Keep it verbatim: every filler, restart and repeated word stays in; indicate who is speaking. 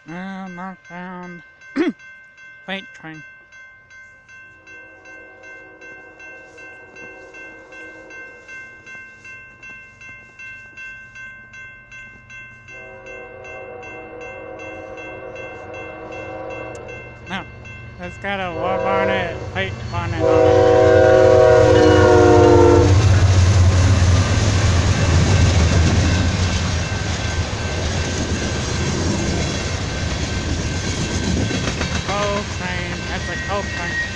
Speaker 1: Uh, northbound. Freight train. No, it's got a Warbonnet freight bonnet on it. Coal train. That's a coal train.